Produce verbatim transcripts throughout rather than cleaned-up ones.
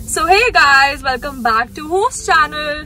So hey guys, welcome back to whose channel?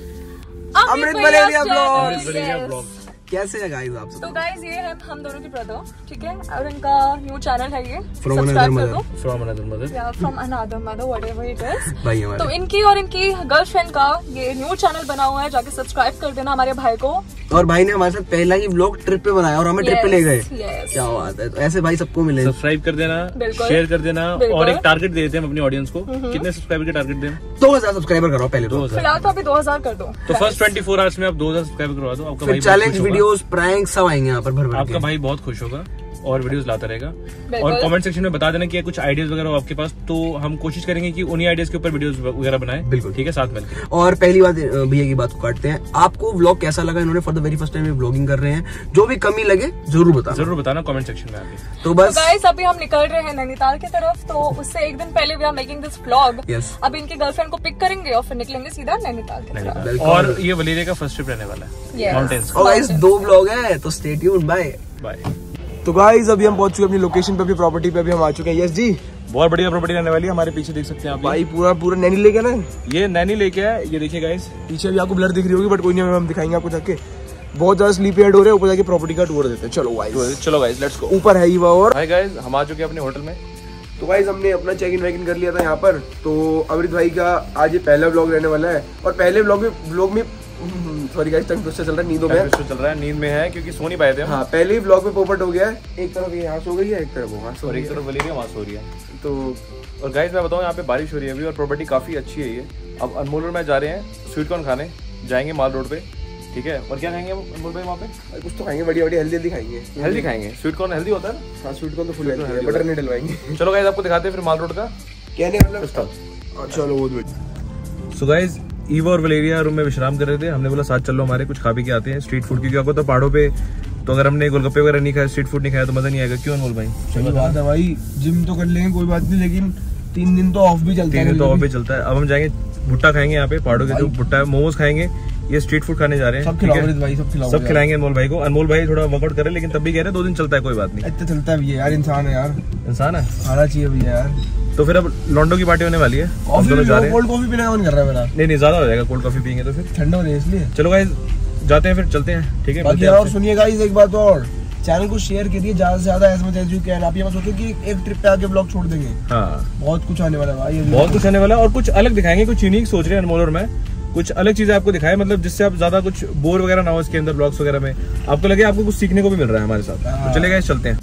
Amrit Valeria blog. Yes. कैसे है guys आप सब? तो गाइस ये है हम दोनों की ब्रदर, ठीक है, और इनका न्यू चैनल है ये, From सब्सक्राइब another कर दो। mother. From another mother. या from another mother whatever it is. भाई हमारे। तो इनकी और इनकी गर्लफ्रेंड का ये न्यू चैनल बना हुआ है, जाके सब्सक्राइब कर देना हमारे भाई को। और भाई ने हमारे साथ पहला ही व्लॉग ट्रिप पे बनाया और हमें ट्रिप पे ले गए। yes. क्या बात है। तो ऐसे भाई सबको मिले। सब्सक्राइब कर देना, शेयर कर देना और एक टारगेट दे देते हैं अपनी ऑडियंस को। कितने सब्सक्राइबर के टारगेट दें? दो हजार सब्सक्राइबर करो पहले तो। फिलहाल तो अभी दो हजार कर दो। तो फर्स्ट ट्वेंटी फोर आवर्स में आप दो हजार सब्सक्राइबर करवा दो। आपका भाई चैलेंज वीडियोस प्रैंक सब आएंगे यहाँ पर भर भर आपका भाई बहुत खुश होगा और वीडियोस लाता रहेगा। और कमेंट सेक्शन में बता देना कि कुछ आइडियाज वगैरह हो आपके पास, तो हम कोशिश करेंगे कि उन्हीं आइडियाज के ऊपर वीडियोस वगैरह बनाएं। बिल्कुल ठीक है, साथ मिलकर। और पहली बात भैया की बात को काटते हैं, आपको व्लॉग कैसा लगा? इन्होंने for the very first time vlogging कर रहे हैं, जो भी कमी लगे जरूर बताना जरूर बताना कमेंट सेक्शन में आके। तो बस गाइस अभी हम निकल रहे हैं नैनीताल की तरफ, तो उससे एक दिन पहले we are making this vlog. अब इनकी गर्लफ्रेंड को पिक करेंगे और फिर निकलेंगे सीधा नैनीताल की तरफ। और ये वलेरिया का फर्स्ट ट्रिप रहने वाला है माउंटेन्स। और गाइस दो व्लॉग है तो स्टे ट्यून्ड। Bye bye. तो गाइस अभी हम पहुंच चुके हैं अपनी लोकेशन पे, अपनी प्रॉपर्टी पे अभी हम आ चुके हैं। यस जी, बहुत बढ़िया प्रॉपर्टी रहने वाली है। हमारे पीछे देख सकते हैं आप, भाई पूरा पूरा नैनी लेके ना, ये नैनी लेके है। ये देखिए गाइस, पीछे भी आपको ब्लर दिख रही होगी बट कोई नहीं, हम दिखाएंगे आपको जाके। बहुत ज्यादा स्लीपी हेड हो रहे हैं, ऊपर जाके प्रॉपर्टी का टूर देते हैं। चलो गाइस, चलो गाइस लेट्स गो। ऊपर है ही वो। और हाय गाइस, हम आ चुके हैं अपने होटल में। तो गाइस हमने अपना चेक इन वेक इन कर लिया था यहाँ पर। तो अमृत भाई का आज ये पहला व्लॉग रहने वाला है। और पहले व्लॉग में व्लॉग में सॉरी गाइस टंग ट्विस्टर चल रहा है, नींदों में चल रहा है, नींद में है क्योंकि सो नहीं पाए थे। हाँ, पहले ही व्लॉग में पोपट हो गया है। एक तरफ ये यहाँ सो गई है, एक तरफ वो वहाँ सो और रही एक है। तरफ वलेरिया वहाँ सो रही है। तो और गाइस मैं बताऊँ, यहाँ पे बारिश हो रही है अभी और प्रॉपर्टी काफी अच्छी है ये। अब अनमोल और मैं जा रहे हैं स्वीट कॉर्न खाने, जाएंगे माल रोड पे। ठीक है, और क्या खाएंगे अनमोल भाई वहाँ पे? कुछ तो खाएंगे, बढ़िया बढ़िया हेल्दी हेल्दी खाएंगे। हेल्दी खाएंगे, स्वीट कॉर्न हेल्दी होता है ना। हाँ, स्वीट कॉर्न तो फुल हेल्दी है, बटर नहीं डलवाएंगे। चलो गाइस आपको दिखाते हैं फिर माल रोड का कहने मतलब। चलो वो दो। सो गाइस ईवा और वलेरिया रूम में विश्राम कर रहे थे। हमने बोला साथ चलो हमारे, कुछ खा पी के आते हैं स्ट्रीट फूड, क्योंकि आपको तो पहाड़ों पे तो अगर हमने गोलगप्पे वगैरह नहीं खाया, स्ट्रीट फूड नहीं खाया तो मजा नहीं आएगा। क्यों अनमोल भाई? सही बात है भाई, जिम तो कर लेंगे कोई बात नहीं, लेकिन तीन दिन तो ऑफ भी चलता है। तीन दिन तो ऑफ भी चलता है। अब हम जाएंगे भुट्टा खाएंगे यहाँ पे, पहाड़ों के जो भुट्टा है, मोमोज खाएंगे। ये स्ट्रीट फूड खाने जा रहे हैं। सब खिलाओ भाई, सब खिलाओ, सब खिलाएंगे अनमोल भाई को। अनमोल भाई थोड़ा वर्कआउट करे, लेकिन तब भी कह रहे हैं दो दिन चलता है, कोई बात नहीं। इतना चलता है भैया यार, इंसान है यार, इंसान है, खाना चाहिए भैया यार। तो फिर अब लॉन्डो की पार्टी होने वाली है। हम दोनों जा रहे हैं। कोल्ड कॉफी पीने का मन कर रहा है मेरा। नहीं नहीं, ज्यादा हो जाएगा कोल्ड कॉफी पियेंगे तो फिर ठंडा हो जाए इसलिए। चलो गाइस जाते हैं, फिर चलते हैं। ठीक है, बाकी और सुनिए गाइस एक बात और, चैनल को शेयर करिए ज्यादा से ज्यादा, as much as you can. आप ये मत सोचो कि एक ट्रिप पे आके ब्लॉग छोड़ देंगे। हाँ, बहुत कुछ आने वाला है भाई, बहुत कुछ आने वाला है और कुछ अलग दिखाएंगे, कुछ यूनिक सोच रहे हैं अनमोल और मैं। कुछ अलग चीजें आपको दिखाएं, मतलब जिससे आप ज्यादा कुछ बोर वगैरह ना हो इसके अंदर, ब्लॉग्स वगैरह में आपको लगे आपको कुछ सीखने को भी मिल रहा है हमारे साथ। तो चलिए गाइस चलते हैं।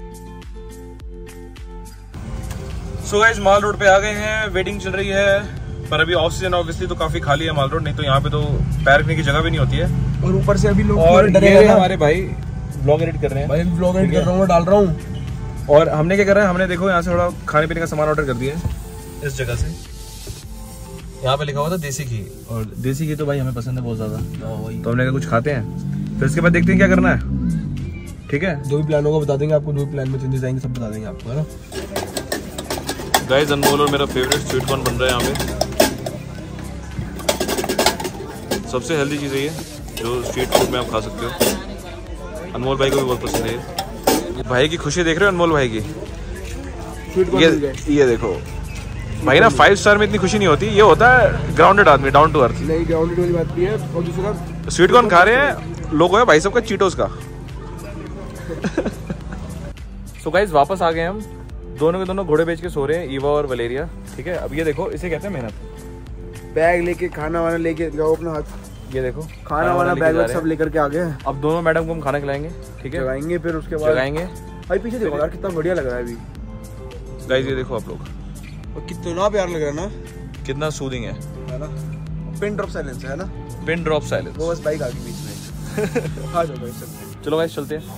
सो गाइस माल रोड पे आ गए हैं, वेटिंग चल रही है, पर अभी ऑफ सीजन ऑब्वियसली तो काफी खाली है माल रोड, नहीं तो यहाँ पे तो पैर रखने की जगह भी नहीं होती है। और ऊपर से अभी लोग और डरे हैं हमारे भाई ब्लॉग एडिट कर रहे हैं। भाई ब्लॉग एडिट कर रहा हूँ, डाल रहा हूँ। और हमने क्या कर रहा है, हमने देखो यहाँ से थोड़ा खाने पीने का सामान ऑर्डर कर दिया है इस जगह से। यहाँ पे लिखा हुआ था देसी घी, और देसी घी तो भाई हमें पसंद है बहुत ज्यादा, तो हमने कहा कुछ खाते हैं, फिर उसके बाद देखते हैं क्या करना है। ठीक है, जो भी प्लान होगा बता देंगे आपको, जो भी प्लान में चेंजेस आएंगे सब बता देंगे आपको, है ना। गाइस अनमोल और मेरा फेवरेट स्वीट कॉर्न बन रहा है यहाँ पे। सबसे हेल्दी चीज़ है ये, जो स्ट्रीट फूड में आप खा सकते हो। अनमोल भाई को भी बहुत पसंद है। भाई की खुशी देख रहे हो अनमोल भाई की? ये ये देखो भाई ना, फाइव स्टार में इतनी खुशी नहीं होती, ये होता है ग्राउंडेड आदमी, डाउन टू अर्थ। नहीं, ग्राउंडेड वाली बात नहीं है। और दूसरा स्वीट कॉर्न खा रहे हैं लोग है भाई सबका चीटोस का। सो गाइस वापस आ गए हम, दोनों के दोनों घोड़े बेच के सो रहे हैं, ईवा और वलेरिया। ठीक है, अब ये देखो, इसे कहते हैं मेहनत। बैग लेके, खाना वाना लेके जाओ अपना हाथ, ये देखो खाना वाना बैग सब लेकर के आ गए। अब दोनों मैडम को हम खाना खिलाएंगे। ठीक है, जगाएंगे, फिर उसके बाद जगाएंगे। भाई पीछे देखो यार, कितना बढ़िया लग रहा है अभी। गाइस ये देखो आप लोग, और कितना प्यार लग रहा है ना, कितना सूदिंग है, है ना। पिन ड्रॉप साइलेंस है ना, पिन ड्रॉप साइलेंस। वो बस बाइक आ गई बीच में। आ जाओ गाइस, चलो गाइस चलते हैं।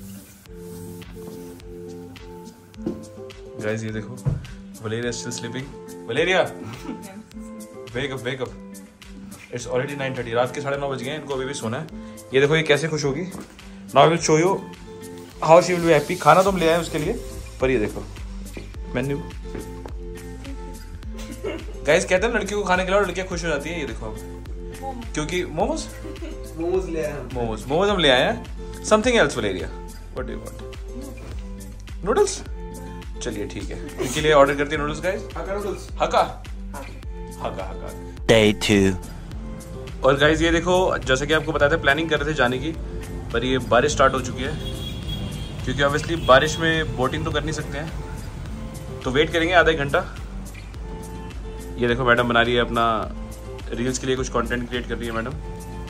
गाइस ये देखो, Valeria still sleeping. Valeria wake up, wake up, it's already nine thirty, रात के साढ़े नौ बज गए हैं, इनको अभी भी सोना है। ये देखो ये कैसे खुश होगी। Now I will show you how she will be happy. खाना तो हम ले आए उसके लिए, पर ये देखो मेन्यू। गाइस कहते हैं लड़कियों को खाने खिलाओ लड़कियां खुश हो जाती है। ये देखो अब, क्योंकि मोमोज मोमोज ले आए हम। मोमोज मोमोज हम ले आए हैं। Something else Valeria, what do you want? Noodles? चलिए ठीक है, इनके लिए ऑर्डर करते हैं noodles guys. Hakka noodles. Hakka हगा हगा। Day two. और गाइज ये देखो, जैसे कि आपको बताया था प्लानिंग कर रहे थे जाने की, पर ये बारिश स्टार्ट हो चुकी है, क्योंकि ऑब्वियसली बारिश में बोटिंग तो कर नहीं सकते हैं, तो वेट करेंगे आधा एक घंटा। ये देखो मैडम बना रही है अपना रील्स के लिए कुछ कंटेंट क्रिएट कर रही है मैडम।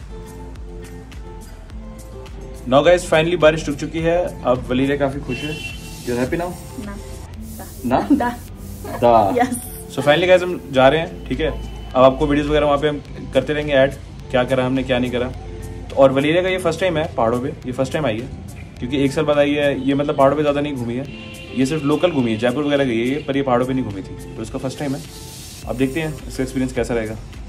नाउ गाइस फाइनली बारिश रुक चुकी है, अब वलीरिया काफी खुश है। You happy now? ना ना दा यस। सो फाइनली गाइस हम जा रहे हैं, ठीक है। अब आपको वीडियोस वगैरह वहाँ पे हम करते रहेंगे ऐड, क्या करा हमने क्या नहीं करा। तो और वलीरिया का ये फर्स्ट टाइम है पहाड़ों पे, ये फर्स्ट टाइम आई है, क्योंकि एक साल बाद आई है ये, मतलब पहाड़ों पे ज़्यादा नहीं घूमी है, ये सिर्फ लोकल घूमी है, जयपुर वगैरह गई है, पर ये पहाड़ों पे नहीं घूमी थी, तो इसका फर्स्ट टाइम है। अब देखते हैं इसका एक्सपीरियंस कैसा रहेगा।